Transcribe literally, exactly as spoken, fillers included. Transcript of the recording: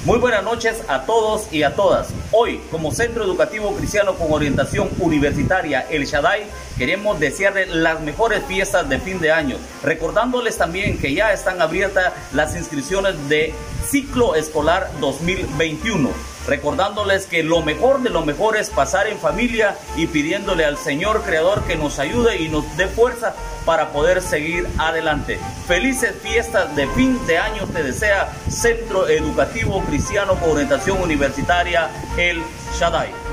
Muy buenas noches a todos y a todas. Hoy, como Centro Educativo Cristiano con Orientación Universitaria El Shaddai, queremos desearles las mejores fiestas de fin de año, recordándoles también que ya están abiertas las inscripciones de ciclo escolar dos mil veintiuno. Recordándoles que lo mejor de lo mejor es pasar en familia y pidiéndole al Señor Creador que nos ayude y nos dé fuerza para poder seguir adelante. Felices fiestas de fin de año te desea Centro Educativo Cristiano con Orientación Universitaria El Shaddai.